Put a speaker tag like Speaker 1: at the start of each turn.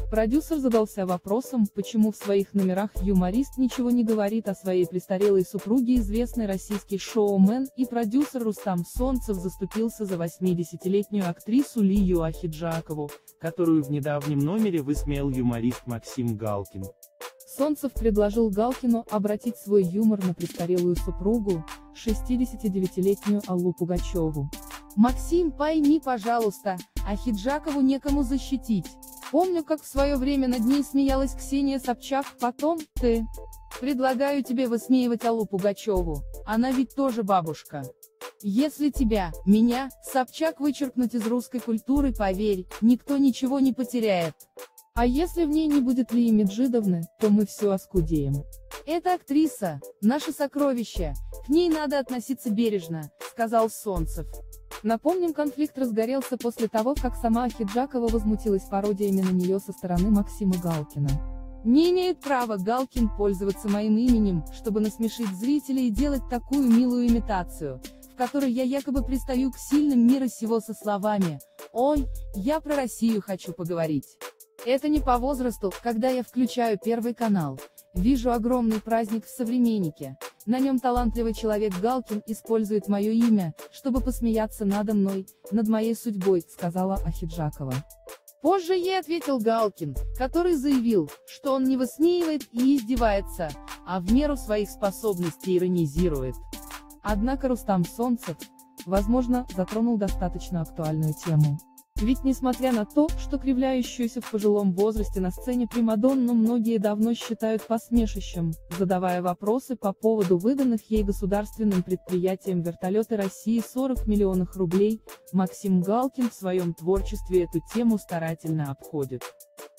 Speaker 1: Продюсер задался вопросом, почему в своих номерах юморист ничего не говорит о своей престарелой супруге. Известный российский шоумен и продюсер Рустам Солнцев заступился за 80-летнюю актрису Лию Ахеджакову,
Speaker 2: которую в недавнем номере высмеял юморист Максим Галкин.
Speaker 1: Солнцев предложил Галкину обратить свой юмор на престарелую супругу, 69-летнюю Аллу Пугачеву. «Максим, пойми, пожалуйста, Ахеджакову некому защитить. Помню, как в свое время над ней смеялась Ксения Собчак, потом, ты. Предлагаю тебе высмеивать Аллу Пугачеву, она ведь тоже бабушка. Если тебя, меня, Собчак вычеркнуть из русской культуры, поверь, никто ничего не потеряет. А если в ней не будет Лии Меджидовны, то мы все оскудеем. Это актриса, наше сокровище, к ней надо относиться бережно», — сказал Солнцев. Напомним, конфликт разгорелся после того, как сама Ахеджакова возмутилась пародиями на нее со стороны Максима Галкина. «Не имеет права Галкин пользоваться моим именем, чтобы насмешить зрителей и делать такую милую имитацию, в которой я якобы пристаю к сильным мира сего со словами: «Ой, я про Россию хочу поговорить». Это не по возрасту, когда я включаю Первый канал, вижу огромный праздник в «Современнике», на нем талантливый человек Галкин использует мое имя, чтобы посмеяться надо мной, над моей судьбой», — сказала Ахеджакова. Позже ей ответил Галкин, который заявил, что он не высмеивает и издевается, а в меру своих способностей иронизирует. Однако Рустам Солнцев, возможно, затронул достаточно актуальную тему. Ведь несмотря на то, что кривляющуюся в пожилом возрасте на сцене примадонну многие давно считают посмешищем, задавая вопросы по поводу выданных ей государственным предприятием «Вертолеты России» 40 миллионов рублей, Максим Галкин в своем творчестве эту тему старательно обходит.